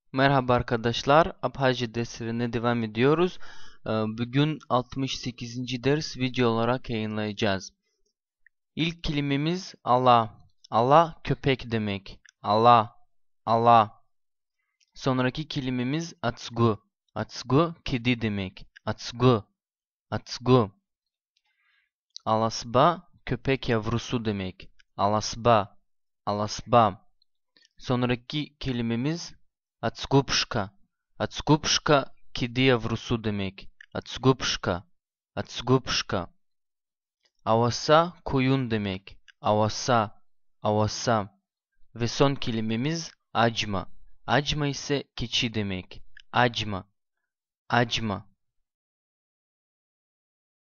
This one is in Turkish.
Merhaba arkadaşlar, Abhazya derslerine devam ediyoruz. Bugün 68. ders video olarak yayınlayacağız. İlk kelimemiz Allah. Allah köpek demek. Allah, Allah. Sonraki kelimemiz atsgu. Atsgu kedi demek. Atsgu, atsgu. Alasba köpek yavrusu demek. Alasba, alasba. Sonraki kelimemiz atskupşka. Atskupşka kedi yavrusu demek. Atskupşka. Atskupşka. Avasa koyun demek. Avasa. Avasa. Ve son kelimemiz acma. Acma ise keçi demek. Acma. Acma.